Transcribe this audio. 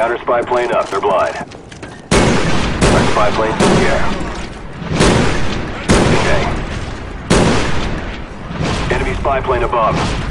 Counter spy plane up. They're blind. Our spy plane's in the air. Okay. Enemy spy plane above.